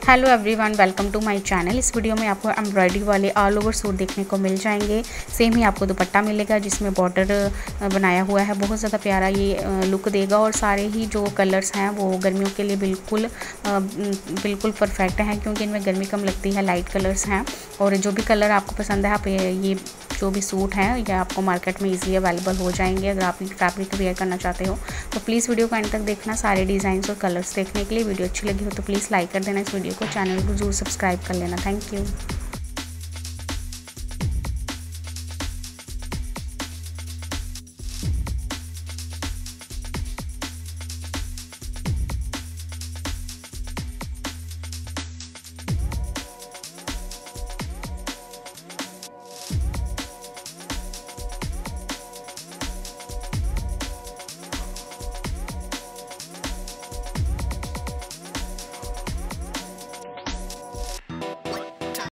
Hello everyone, welcome to my channel. इस video में आपको एम्ब्रॉयडरी वाले ऑल ओवर सूट देखने को मिल जाएंगे। सेम ही आपको दुपट्टा मिलेगा जिसमें बॉर्डर बनाया हुआ है। बहुत ज़्यादा प्यारा ये लुक देगा और सारे ही जो कलर्स हैं वो गर्मियों के लिए बिल्कुल परफेक्ट हैं, क्योंकि इनमें गर्मी कम लगती है। लाइट कलर्स हैं और जो भी कलर आपको पसंद है आप ये जो भी सूट हैं ये आपको मार्केट में इजीली अवेलेबल हो जाएंगे। अगर आप फैब्रिक वेयर करना चाहते हो तो प्लीज़ वीडियो को एंड तक देखना, सारे डिज़ाइंस और कलर्स देखने के लिए। वीडियो अच्छी लगी हो तो प्लीज़ लाइक कर देना इस वीडियो को, चैनल को जरूर सब्सक्राइब कर लेना। Thank you.